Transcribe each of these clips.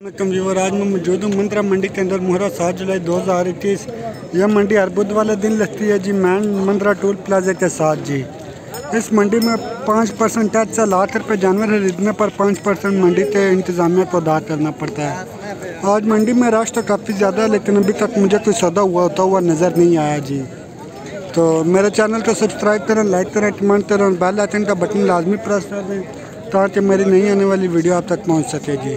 Viewer, आज मैं मौजूद हूँ मंत्रा मंडी के अंदर। मुहर्रम 7 जुलाई 2021। यह मंडी हर बुध वाले दिन लगती है जी, मैन मंत्रा टोल प्लाजा के साथ जी। इस मंडी में 5% टैक्स है। लाख रुपये जानवर खरीदने पर 5% मंडी के इंतजामिया को अदा करना पड़ता है। आज मंडी में रश तो काफ़ी ज़्यादा है, लेकिन अभी तक मुझे कोई सौदा होता हुआ नज़र नहीं आया जी। तो मेरे चैनल को सब्सक्राइब करें, लाइक करें, कमेंट करें और बेल आइकन का बटन लाजमी प्रेस कर दें ताकि मेरी नई आने वाली वीडियो आप तक पहुँच सके जी।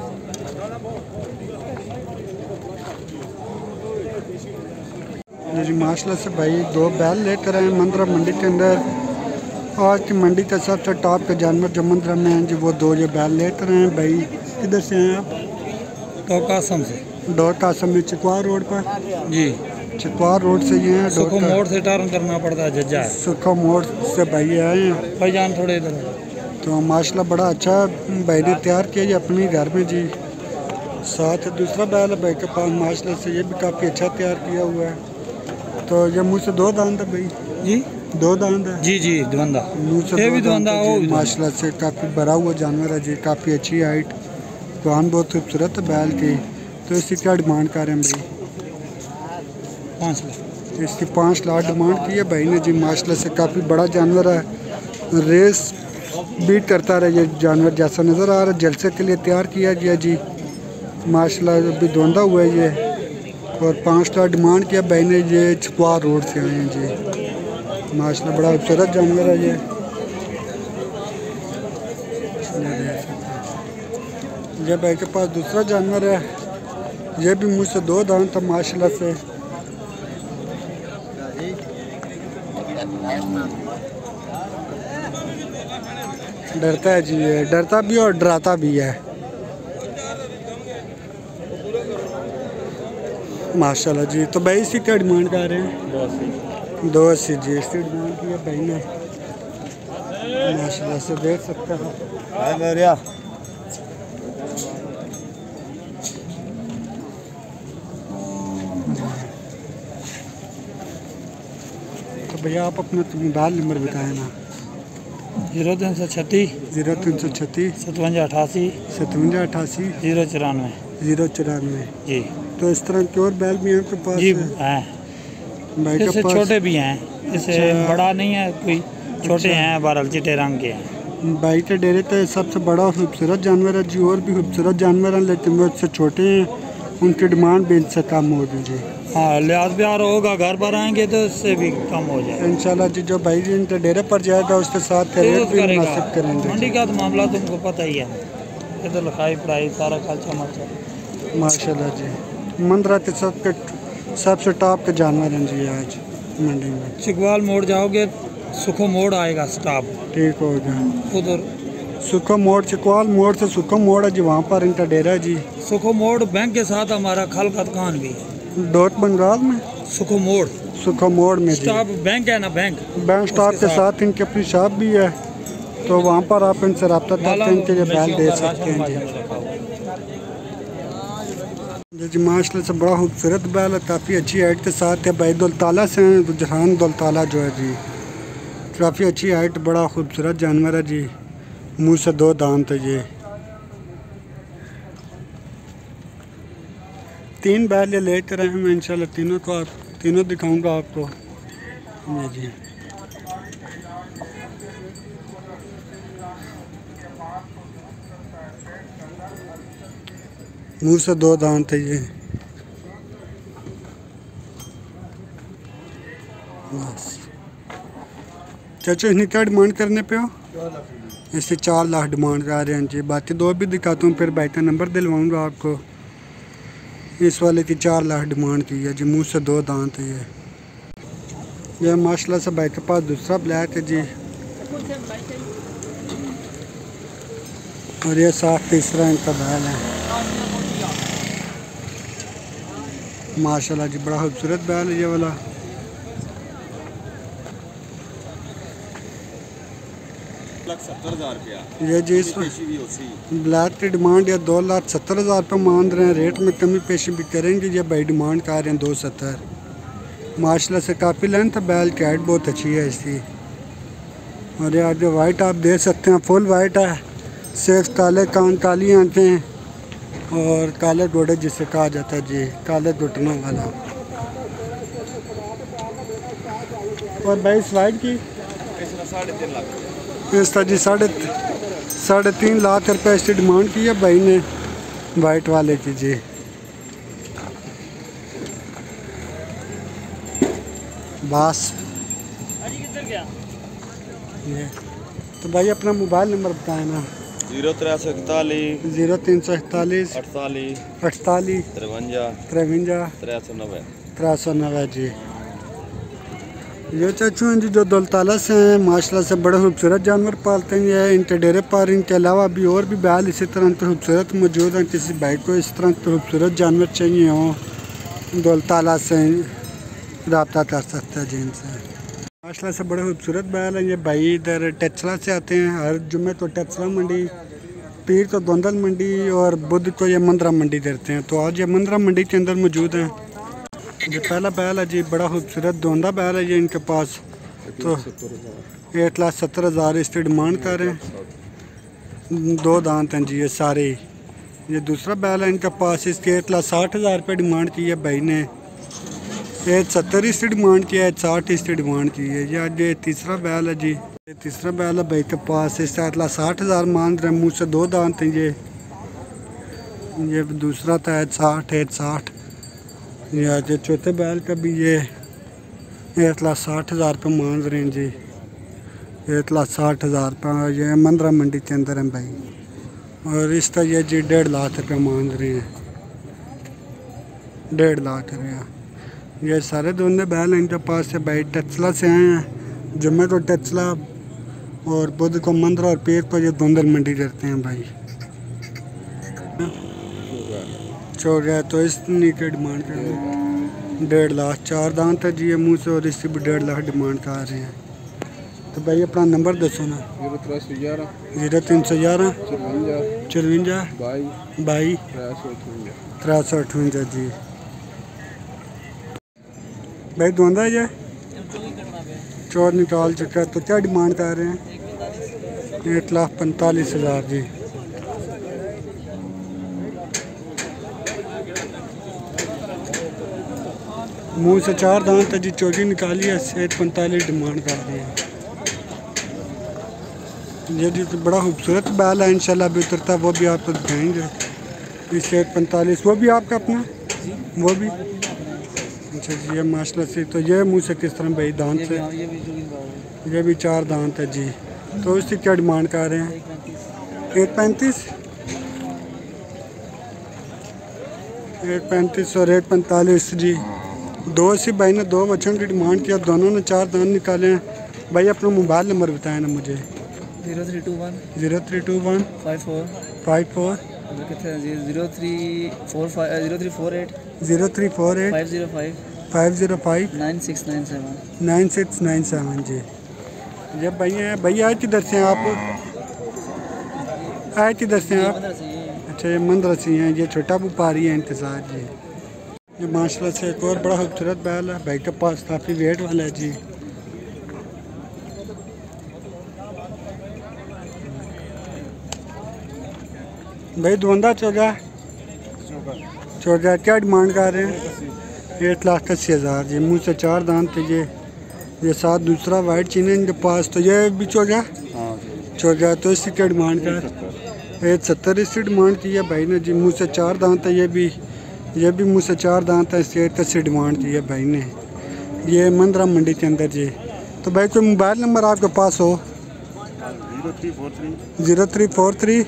जी माशाल्लाह से भाई दो बैल लेकर आए मंत्रा मंडी के अंदर। आज की मंडी का सबसे टॉप के जानवर जो मंत्रा में हैं जी, वो दो ये बैल लेकर आए हैं। भाई किधर से हैं आप? डोकासम से। डोकासम में चिकवार रोड पर जी, चिकवार रोड से ये हैं। सुखो मोड़ से टर्न करना पड़ता है जज्जा। सुखो मोड़ से भाई आए हैं। भाईजान थोड़े इधर। तो माशाल्लाह बड़ा अच्छा भाई ने तैयार किया जी अपने घर में जी। साथ दूसरा बैल है भाई के पास, माशाल्लाह से ये भी काफ़ी अच्छा तैयार किया हुआ है। तो ये मुँह से दो दांत है भाई जी, दो दांत है जी जी, द्वंदा मुँह से भी द्वंदा हो। माशाल्लाह से काफ़ी भरा हुआ जानवर है जी, काफ़ी अच्छी हाइट, कान बहुत खूबसूरत है बैल की। तो इसकी क्या डिमांड कर रहे हैं भाई? 5 लाख। इसकी 5 लाख डिमांड की है भाई ने जी। माशाल्लाह से काफ़ी बड़ा जानवर है, रेस बीट करता रहा ये जानवर जैसा नज़र आ रहा है। जलसे के लिए तैयार किया गया जी। माशाल्लाह अभी धोंदा हुआ है ये, और 5 लाख डिमांड किया भाई ने। ये चिकवार रोड से आए हैं जी। माशाल्लाह बड़ा खूबसूरत जानवर है ये भाई के पास दूसरा जानवर है। ये भी मुझसे दो दांत है माशाल्लाह से। डरता है जी, ये डरता भी और डराता भी है माशाल्लाह जी। तो भाई इसकी क्या डिमांड कर रहे हैं? 280 जी इसकी डिमांड की है भाई ने। माशाल्लाह से देख सकते हैं। तो भैया आप अपना मोबाइल नंबर बताएं ना। 0336 0336 5788 5788 094 094 जी। तो इस तरह के और बैल भी हैं आपके पास? जी हैं, भाई के इससे पास छोटे भी हैं, इससे बड़ा नहीं है कोई, छोटे हैं, बहरहाल चिट्टे रंग के हैं। भाई के डेरे तो सबसे बड़ा खूबसूरत जानवर है जी। और भी खूबसूरत जानवर हैं, लेकिन वो इससे छोटे हैं, उनकी डिमांड भी इनसे कम होगी जी। हाँ, लिहाज प्यार होगा, घर पर आएंगे तो इससे भी कम हो जाए इंशाल्लाह जी। जो भाई जी इनके डेरे पर जाएगा उसके साथ रेट भी मुनासिब करेंगे। मंडी का तो मामला तुमको पता ही है, इधर लिखाई पढ़ाई सारा खर्चा मर्चा। माशाल्लाह जी मंत्रा के सबसे टॉप के जानवर हैं जी आज मंडी में। चिकवाल मोड़ जाओगे, सुखो मोड़ आएगा स्टॉप, ठीक हो गया। उधर सुखो मोड़, चिकवाल मोड़ से सुखो मोड़ है जी, वहाँ पर इनका डेरा है जी। सुखो मोड़ बैंक के साथ हमारा खल का दुकान भी है। डोट बंगाल में सुखो मोड़, सुखो मोड़ में स्टॉप बैंक है ना, बैंक स्टॉप के साथ इनकी अपनी शॉप भी है। तो वहाँ पर आप इनसे रब्ता करके इनके ये बैल दे सकते हैं जी। माशाल्लाह से बड़ा खूबसूरत बैल है, काफ़ी अच्छी हाइट के साथ है। भाई दौलताला से हैं, रुझान दौलताला जो है जी, काफ़ी अच्छी हाइट, बड़ा खूबसूरत जानवर है जी। मुँह से दो दांत है ये। 3 बैल ये लेकर आए मैं, इंशाल्लाह तीनों दिखाऊंगा आपको ये जी। मुँह से दो दांत है ये। बस चाचा इतनी क्या डिमांड करने पे हो? इससे 4 लाख डिमांड कर रहे हैं जी। बाकी दो भी दिखाता हूँ, फिर भाई का नंबर दिलवाऊंगा आपको। इस वाले की 4 लाख डिमांड की है जी। मुँह से दो दांत है ये माशाल्लाह से भाई के पास दूसरा ब्लैक है जी, और ये साफ तीसरा इनका बैल है माशाल्लाह जी। बड़ा खूबसूरत बैल है ये वाला। ये जी इस ब्लैक की डिमांड या 2,70,000 रुपये मान रहे हैं। रेट में कमी पेशी भी करेंगे। ये भाई डिमांड कर रहे हैं 270। माशाल्लाह से काफ़ी लेंथ है बैल की, हाइट बहुत अच्छी है इसकी। और ये आगे वाइट आप देख सकते हैं, फुल वाइट है, सेक्स काले कान, काली आंखें और काले घोड़े जिसे कहा जाता है जी, काले घुटनों वाला। और भाई इस वाइट की इसका जी 3.5 लाख रुपये इसकी डिमांड की है भाई ने, वाइट वाले की जी। बस ये तो भाई अपना मोबाइल नंबर बताएं ना। 0341 0341 48 48 53 53 390 390 जी। ये चाचू हैं जी जो दौलताला से हैं, माशाल्लाह से बड़े खूबसूरत जानवर पालते हैं। ये इनके डेरे पर इनके अलावा भी और भी बैल इसी तरह के खूबसूरत मौजूद हैं। किसी भाई को इस तरह के खूबसूरत जानवर चाहिए हों दौलताला से रब्ता कर सकते हैं जी इनसे। माशाल्लाह से बड़े खूबसूरत बैल हैं। ये भाई इधर टेचला से आते हैं, हर जुम्मे तो टेचला मंडी, पीर तो दोंदल मंडी और बुध को ये मंदरा मंडी देते हैं। तो आज ये मंदरा मंडी के अंदर मौजूद हैं। ये पहला बैल है जी, बड़ा खूबसूरत दोंदा बैल है ये इनके पास। तो 1,70,000 इसकी डिमांड कर रहे हैं। 2 दांत हैं जी ये सारे। ये दूसरा बैल है इनके पास, इसकी 1,60,000 रुपये डिमांड की है भाई ने। 1,70 इसकी डिमांड की है, 1,60 इसकी डिमांड की है। ये तीसरा बैल है जी, ये तीसरा बैल है भाई के पास, इससे 1,60,000 मान रहे हैं। मुँह से 2 दांत हैं ये दूसरा था 1,60। ये चौथे बैल का भी ये 1,60,000 रुपये मान रहे हैं जी। 1,60,000 रुपये ये मंदरा मंडी के अंदर है भाई। और इसका ये जी 1.5 लाख रुपये मान रहे हैं, 1.5 लाख रुपया। ये सारे दोनों बैल हैं इनके पास से भाई, टेचला से आए हैं। जुम्मे को टेचला और बुध को मंदरा और पीर को ये दोंदल मंडी करते हैं भाई। छोड़ गया तो इसकी की डिमांड कर रहे हैं 1.5 लाख। 4 दांत है जी ये मुँह से और इसकी भी 1.5 लाख डिमांड कर रहे हैं। तो भाई अपना नंबर दसो ना। 0311 0311 54 22 358 जी। भाई दोंदा ये चोर निकाल चुका है। तो क्या डिमांड कर रहे हैं? 1,45,000 जी। मुँह से 4 दांत है जी, चोरी निकाली है, 1,45 डिमांड कर दी है। ये जी तो बड़ा खूबसूरत बैल है, इंशाल्लाह अभी उतरता है वो भी आपको दिखाएंगे। इस 1,45 वो भी आपका अपना, वो भी अच्छा जी। ये माशाल्लाह से तो ये मुँह से किस तरह भाई दांत से, ये भी 4 दांत है जी। तो इसकी क्या डिमांड कर रहे हैं? 1,35 और 1,45 जी। 280 भाई ने 2 बच्चों की डिमांड किया, दोनों ने 4 दांत निकाले हैं। भाई अपना मोबाइल नंबर बताएं ना मुझे। 0321 0321 54 54 0348 0348 505 9697 9697 जी। ये भैया हैं, भैया आए किधर से हैं आप? आए किधर से हैं आप? अच्छा ये मंदरा से हैं। ये छोटा व्यापारी है इंतज़ार जी। ये माशाल्लाह से एक और बड़ा खूबसूरत बैल है भाई के पास, काफ़ी वेट वाला है जी। भाई दोंदा चौजा क्या डिमांड कर रहे हैं? 1,80,000 जी। मुँह से 4 दांत थे ये साथ दूसरा वाइट चीन है इनके पास। तो ये भी चौजा तो इसकी क्या डिमांड कर? 1,70 इसकी डिमांड की है भाई ने जी। मुँह से 4 दांत है, ये भी मुँह से 4 दांत है, इसकी 1,80 डिमांड की है भाई ने। ये मंदरा मंडी के अंदर जी। तो भाई कोई मोबाइल नंबर आपके पास हो? 0343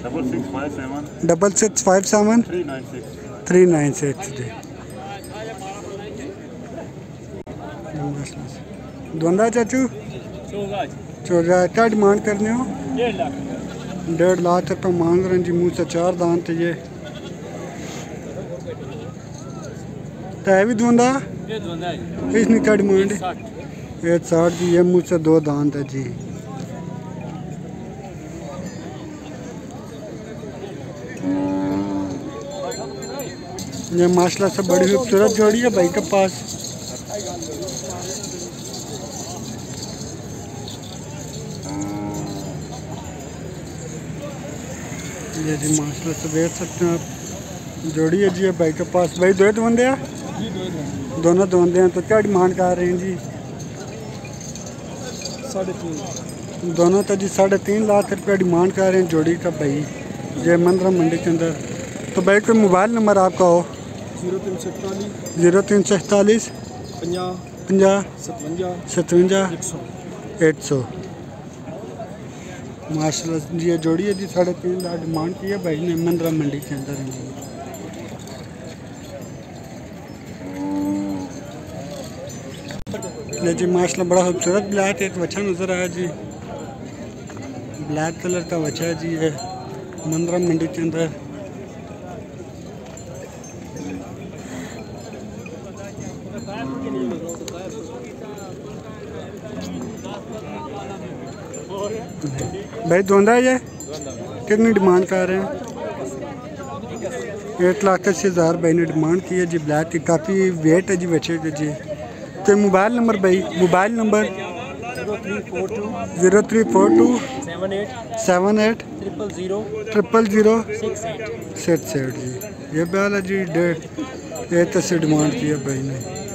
6657 396 जी। दोंदा चाचू चौजा क्या डिमांड करने हो? 1.5 लाख रुपये मांग रहे हैं जी। मुँह से 4 दांत है ये। तो भी दोंदा इसने क्या डिमांड है? 1,60 जी। ये मुँह से 2 दांत है जी। ये माशाल्लाह से बड़ी खूबसूरत जोड़ी है भाई के पास। ये जी माशाल्लाह से देख सकते हैं आप, जोड़ी है जी ये भाई के पास। भाई दो बंदे हैं? दोनों बंदे हैं। तो क्या डिमांड कर रहे हैं जी? 3.5 दोनों तो जी 3.5 लाख रुपये डिमांड कर रहे हैं जोड़ी का भाई जय मंदिरा मंडी के अंदर। तो भाई कोई मोबाइल नंबर आपका हो? 0341 50 57 100। माशाल्लाह जी ये जोड़ी है जी 3.5 लाख डिमांड की है भाई ने मंदिरा मंडी के अंदर है जी। ये जी माशाल्लाह बड़ा खूबसूरत ब्लैक एक बच्चा नज़र आया जी। ब्लैक कलर का बच्चा है जी ये मंदिरा मंडी के अंदर। भाई धोंदा है ये? कितनी डिमांड कर रहे हैं? 1,80,000 भाई ने डिमांड की है जी। ब्लैक की काफ़ी वेट है जी बच्चे के जी। तो मोबाइल नंबर भाई? मोबाइल नंबर 0342 78 000 000 जी। ये बैल है जी 1.5 से डिमांड की है भाई ने।